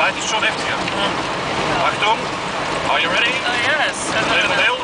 beide ist schon heftiger. Achtung, are you ready? Yes. Little hill.